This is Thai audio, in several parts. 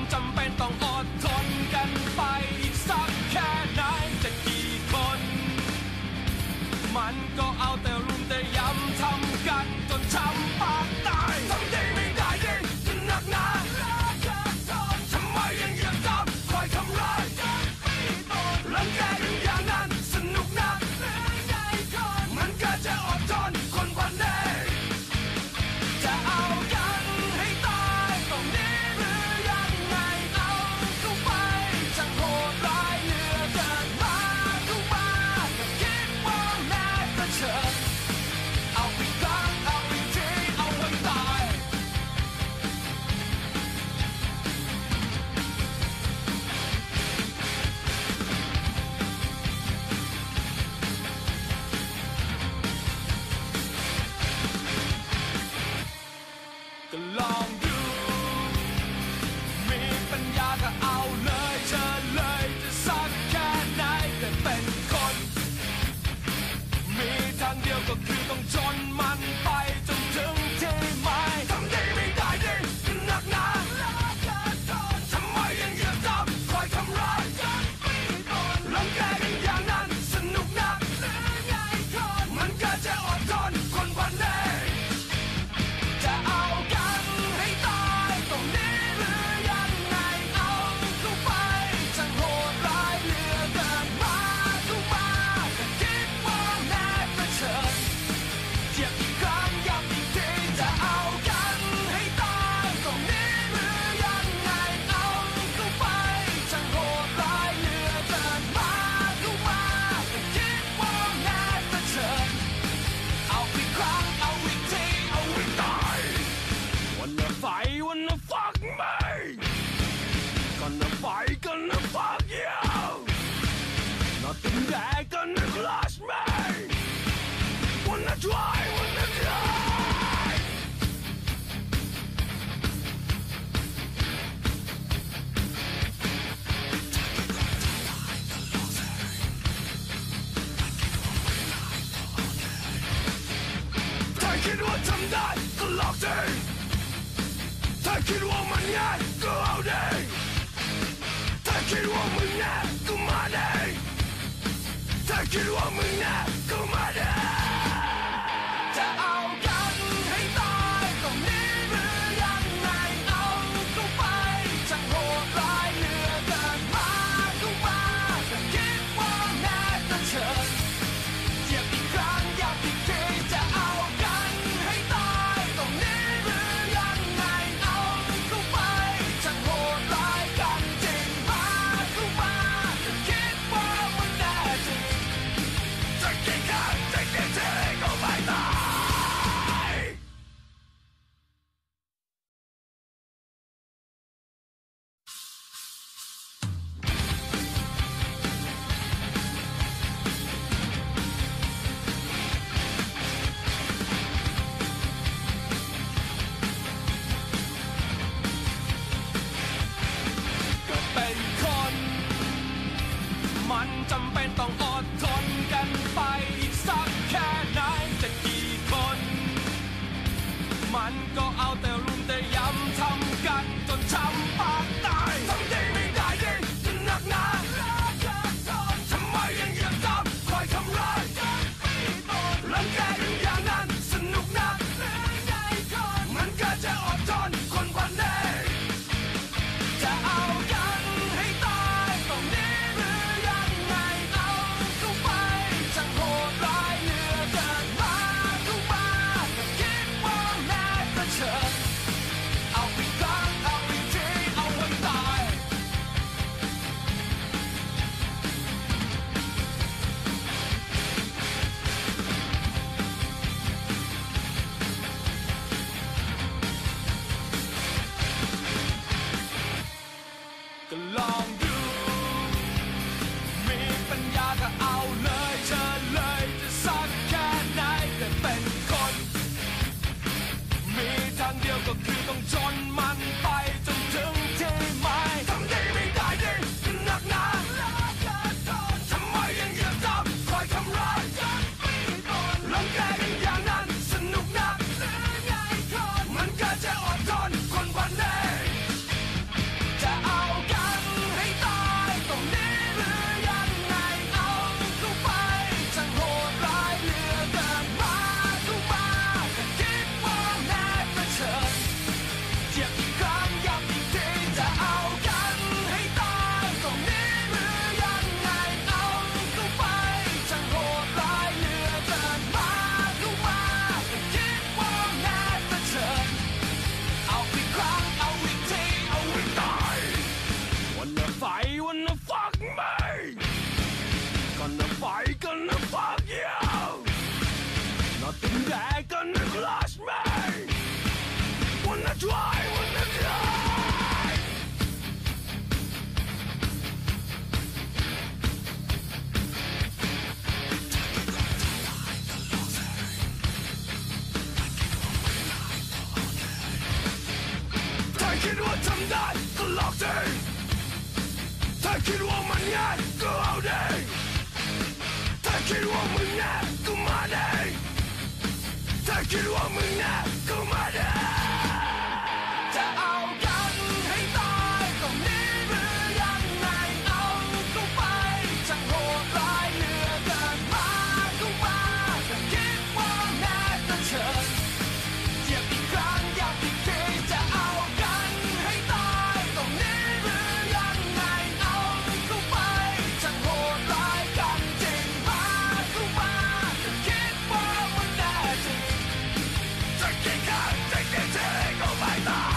จำเป็นต้องอดทนกันไปอีกสักแค่ไหนจะกี่คนมันก็เอาแต่รุมแต่ย้ำทำกันจนช้ำปากตายทำดีไม่ได้ยิ่งหนักหนาทำไมยังเหยียบย่ำคอยทำร้ายรังแกกันอย่างนั้นสนุกนักมันก็จะอดทนคนวันนี้จะเอากันให้ตายตรงนี้หรือยังไงเอาเข้าไปช่างโหดร้ายเหลือเกินมาเข้ามาก็คิดว่าแม้จะเฉิดเอาอีกครั้งเอาอีกทีเอาให้ตายก็ลองดูมีปัญญาก็เอาเลยเชิญเลยจะสักแค่ไหนแต่เป็นคนมีทางเดียวก็คือต้องชนมันไปจนถึงที่หมายทำดีไม่ได้ยิ่งหนักหนาทำไมยังเหยียบย่ำคอยทำร้ายรังแกกันอย่างนั้นสนุกนักมันก็จะอดทนคนวันนี้จะเอากันให้ตายตรงนี้หรือยังไงเอาเข้าไปช่างโหดร้ายเหลือเกินมาเข้ามาก็คิดว่าแม้จะเฉิดเหยียบอีกครั้งย้ำอีกทีจะเอากันให้ตายตรงนี้หรือยังไงเอาเข้าไปช่างโหดร้ายเหลือเกินมาเข้ามาก็คิดว่าแม้จะเฉิดเอาอีกครั้งเอาอีกทีเอาให้ตาย Wanna fight, wanna fuck me Gonna fight, gonna fuck you Nothing there gonna crush me Wanna try, wanna tryถ้าคิดว่าทำได้ก็ลองสิถ้าคิดว่ามันง่ายก็เอาดิถ้าคิดว่ามึงแน่ก็มาดิถ้าคิดว่ามึงแน่ก็มาดิจะเอากันให้ตายตรงนี้หรือยังไงเอาเข้าไปช่างโหดร้ายเหลือเกินมาเข้ามาก็คิดว่าแม้จะเฉิดเหยียบอีกครั้งย้ำอีกทีจะเอากันให้ตายตรงนี้หรือยังไงเอาเข้าไปช่างโหดร้ายกันจริงมาเข้ามาก็คิดว่ามันแน่จริงจะกี่ครั้งจะกี่ทีก็ไม่ตายก็เป็นคนมันจำเป็นต้องอดทนกันไปอีกสักแค่ไหนจะกี่คนมันก็เอาแต่รุมแต่ย้ำทำกันจนช้ำปากตายทำดีไม่ได้ยิ่งหนักหนาทำไมยังเหยียบย่ำคอยทำร้ายรังแกกันอย่างนั้นสนุกนักมันก็จะอดทนคนวันนี้จะเอากันให้ตายตรงนี้หรือยังไงเอาเข้าไปช่างโหดร้ายเหลือเกินมาเข้ามาก็คิดว่าแม้จะเฉิดคิดว่าทำได้ก็ลองสิถ้าคิดว่ามันง่ายก็เอาดิถ้าคิดว่ามึงแน่ก็มาดิถ้าคิดว่ามึงแน่ก็มาดิจะเอากันให้ตายตรงนี้หรือยังไงเอาเข้าไปช่างโหดร้ายเหลือเกินมาเข้ามาถ้าคิดว่าแน่ก็เชิญเหยียบอีกครั้งย้ำอีกทีจะเอากันให้ตายตรงนี้หรือยังไงเอาเข้าไปช่างโหดร้ายกันจริงมาเข้ามาถ้าคิดว่ามันแน่จริงจะกี่ครั้งจะกี่ทีก็ไม่ตาย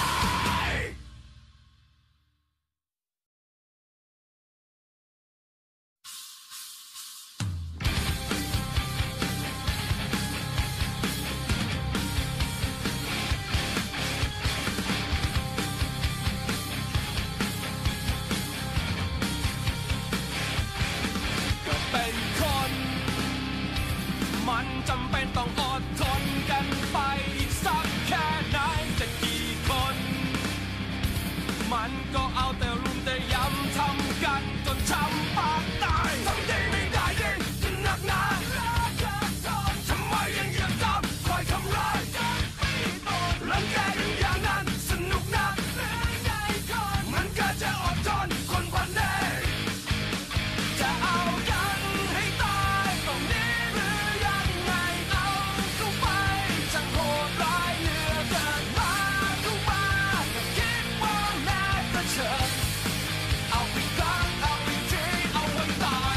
ก็เป็นคนมันจำเป็นต้องอดทนกันไปอีกสักแค่ไหนจะกี่คนมันก็เอาแต่รุมแต่ย้ำทำกันจนช้ำปากตายทำดีไม่ได้ดิจะหนักหนาทำไมยังอยากทำคอยทำร้ายหลังแกกันอย่างนั้นสนุกนักมันก็จะอดทนคนพันเองจะเอากันให้ตายตรงนี้หรือยังไงเอาเข้าไปช่างโหดร้ายเหลือเกินมาเข้ามาถ้าคิดว่าแน่ก็เชิญเอาอีกครั้งเอาอีกทีเอาให้ตาย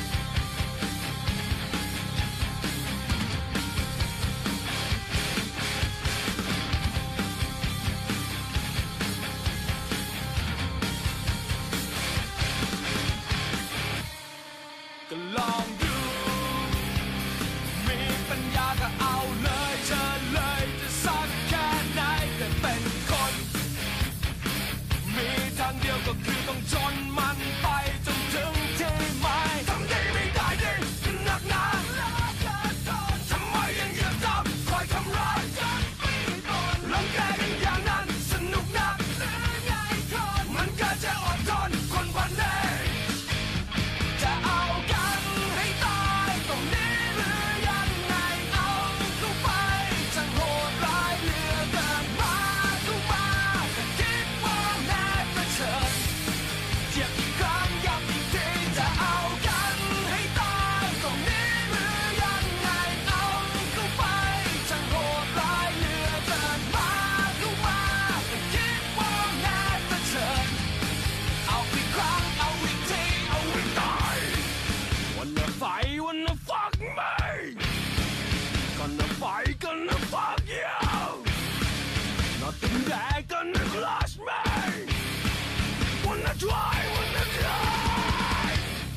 ก็ลองดูมีปัญญาก็เอาเลยเชิญเลยจะสักแค่ไหนแต่เป็นคนมีทางเดียวก็คือต้องจนมันไปจนถึงที่หมายทำดีไม่ได้ดิหนักหนาทำไมยังอยากทำคอยทำร้ายหลังแกกันอย่างนั้นสนุกนักมันก็จะอดทนคนวันนี้จะเอากันให้ตายตรงนี้หรือยังไงเอาเข้าไปช่างโหดร้ายเหลือเกินมาเข้ามาถ้าคิดว่าแน่ก็เชิญเหยียบอีกครั้งย้ำอีกทีจะเอากันให้ตายตรงนี้หรือยังไงเอาเข้าไปช่างโหดร้ายเหลือเกินมาเข้ามาถ้าคิดว่าแน่ก็เชิญเอาอีกครั้งเอาอีกทีเอาให้ตาย Wanna fight, wanna fuck me. Gonna fight, gonna fuck you. Nothing there gonna crush me. Wanna try, wanna try.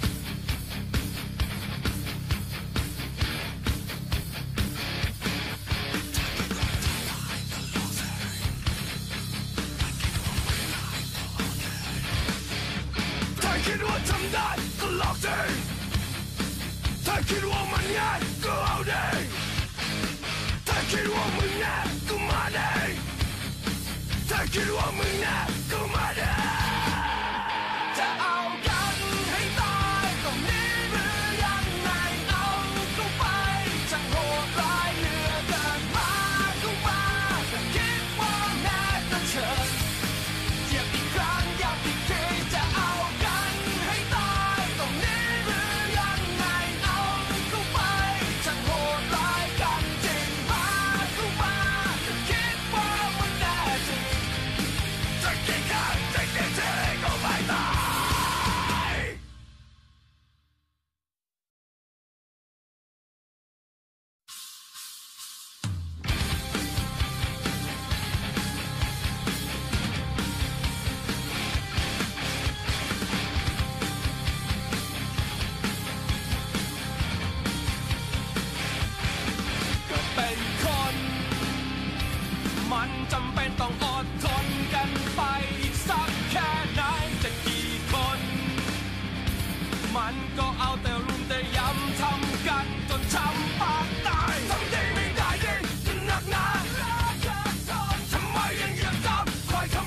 ถ้าคิดว่าทำได้ก็ลองสิถ้าคิดว่ามันง่ายก็เอาดิถ้าคิดว่ามึงแน่ก็มาดิถ้าคิดว่ามึงแน่ก็มาดิจะเอากันให้ตายตรงนี้หรือยังไงเอาเข้าไปช่างโหดร้ายเหลือเกินมาเข้ามาถ้าคิดว่าแน่ก็เชิญเหยียบอีกครั้งย้ำอีกทีจะเอากันให้ตายตรงนี้หรือยังไงเอาเข้าไปช่างโหดร้ายกันจริงมาเข้ามาถ้าคิดว่ามันแน่จริงจะกี่ครั้งจะกี่ทีก็ไม่ตายก็เป็นคนมันจำเป็นต้องอดทนกันไปอีกสักแค่ไหนจะกี่คนมันก็เอาแต่รุมแต่ย้ำทำกันจนช้ำปากตายทำดีไม่ได้ดิจะหนักหนาทำไมยังอยากทำคอยทำ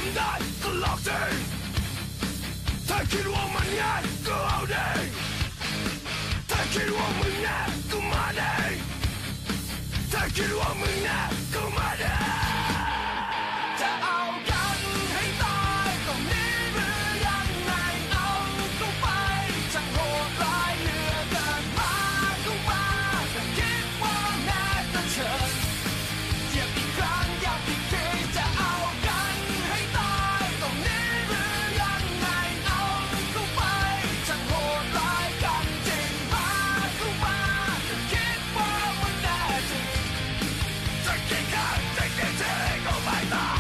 ำได้ก็ลองสิถ้าคิดว่ามันง่ายก็เอาดิถ้าคิดว่ามึงแน่ก็มาดิถ้าคิดว่ามึงแน่ก็มาดิจะเอากันให้ตายตรงนี้หรือยังไงเอาเข้าไปช่างโหดร้ายเหลือเกินมาเข้ามาถ้าคิดว่าแน่ก็เชิญเหยียบอีกครั้งย้ำอีกทีจะเอากันให้ตายตรงนี้หรือยังไงเอาเข้าไปช่างโหดร้ายกันจริงมาเข้ามาถ้าคิดว่ามันแน่จริงจะกินกันจะกินทีก็ไม่ตาย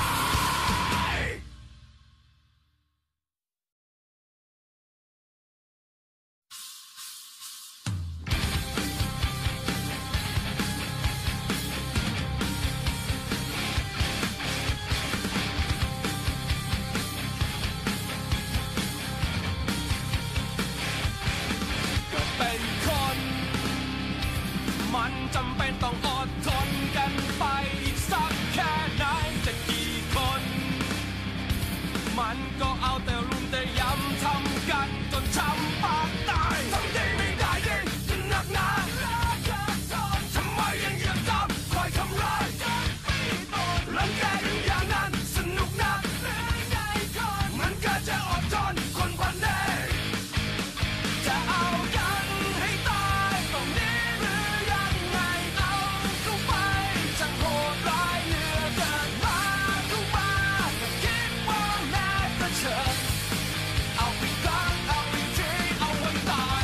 ก็เป็นคนมันจำเป็นต้องอดทนกันไปอีกสักแค่ไหนจะกี่คนมันก็เอาแต่รุมแต่ย้ำทำกันจนช้ำปากตายทำดีไม่ได้ดิจะหนักหนาทำไมยังอยากจับคอยทำร้ายรังแกกันอย่างนั้นสนุกนักมันก็จะอดทนคนพันเนจะเอากันให้ตายตรงนี้หรือยังไงเอาเข้าไปช่างโหดร้ายเหลือเกินมาเข้ามาถ้าคิดว่าแน่ก็เชิญเอาอีกครั้งเอาอีกทีเอาให้ตาย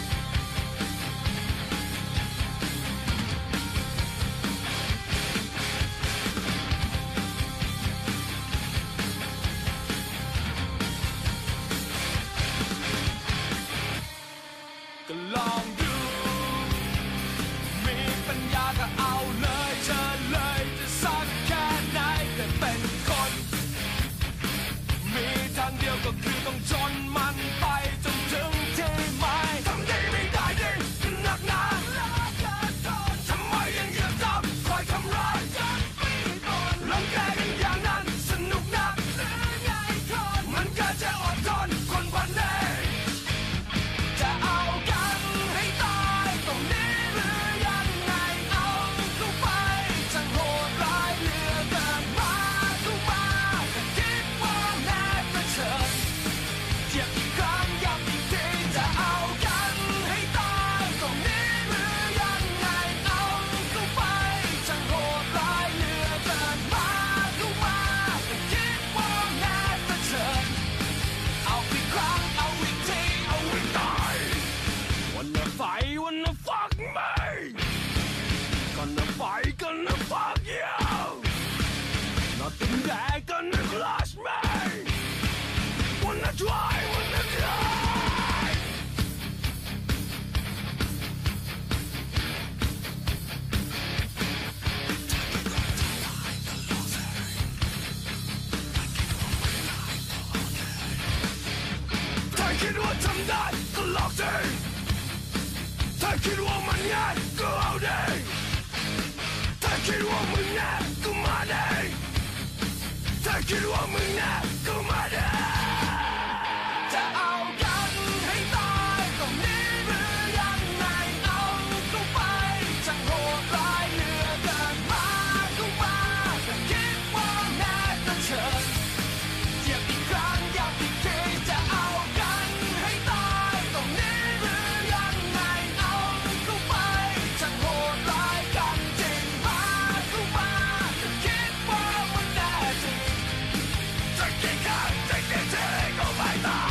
ก็ลองดูมีปัญญาก็เอาเลยเชิญเลยจะสักแค่ไหนแต่เป็นคนมีทางเดียวก็คือต้องชนมันไปจนถึงที่หมายทำดีไม่ได้ดิหนักหนาทำไมยังอยากจับคอยทำร้ายรังแกกันอย่างนั้นสนุกนักมันก็จะอดทนคนพันเนจะเอากันให้ตายตรงนี้หรือยังไงเอาเข้าไปช่างโหดร้ายเหลือเกินมาเข้ามาถ้าคิดว่าแน่ก็เชิญเหยียบอีกครั้งย้ำอีกทีจะเอากันให้ตายตรงนี้หรือยังไงเอาเข้าไปช่างโหดร้ายเหลือเกินมาเข้ามาถ้าคิดว่าแน่ก็เชิญเอาอีกครั้งเอาอีกทีเอาให้ตาย Wanna fight, wanna fuck me Gonna fight, gonna fuck you Nothing there gonna crush me Wanna try, wanna tryถ้าคิดว่าทำได้ก็ลองสิถ้าคิดว่ามันง่ายก็เอาดิถ้าคิดว่ามึงแน่ก็มาดิถ้าคิดว่ามึงแน่ก็มาดิจะเอากันให้ตายตรงนี้หรือยังไงเอาเข้าไปช่างโหดร้ายเหลือเกินมาเข้ามาถ้าคิดว่าแน่ก็เชิญเหยียบอีกครั้งย้ำอีกทีจะเอากันให้ตายตรงนี้หรือยังไงเอาเข้าไปช่างโหดร้ายกันจริงมาเข้ามาถ้าคิดว่ามันแน่จริงจะกินกันจะกินทีก็ไม่ตาย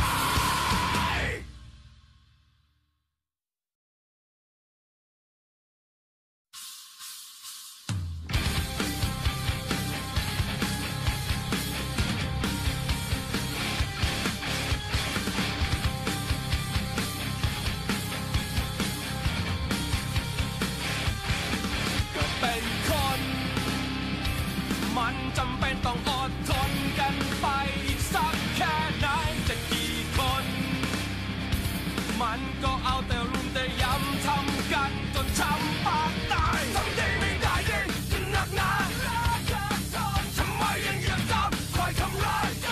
ก็เป็นคนมันจำเป็นต้องอดทนกันไปอีกสักแค่ไหนจะกี่คนมันก็เอาแต่รุมแต่ย้ำทำกันจนช้ำปากตายทำดีไม่ได้ดิจะหนักหนาทำไมยังอยากจับคอยทำร้าย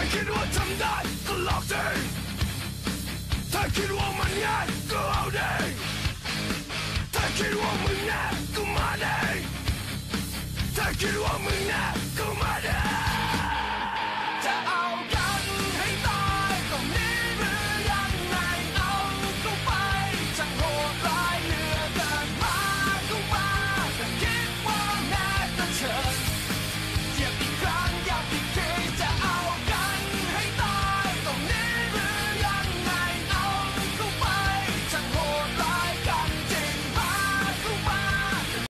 คิดว่าทำได้ก็หลอกตัวเองถ้าคิดว่ามันง่ายก็เอาดิถ้าคิดว่ามึงแน่ก็มาดิถ้าคิดว่ามึงแน่